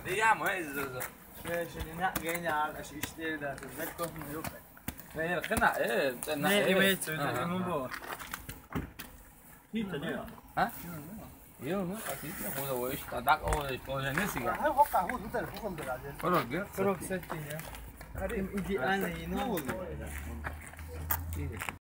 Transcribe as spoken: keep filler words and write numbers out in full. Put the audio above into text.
Vediamo, eh, Zozo. شنو جايين على ايش اشتري ده تذكر من يوم Vieni al canale, eh, cioè, no, ne eh, rimetto ah, ah, non ah. vuoi Italia Eh? Io non ho capito cosa vuoi, sta da cosa cosa ne si هاي وقع هو ده الحكم ده بعدين Però che? فروق ستين يا هذه ايدي انا هنا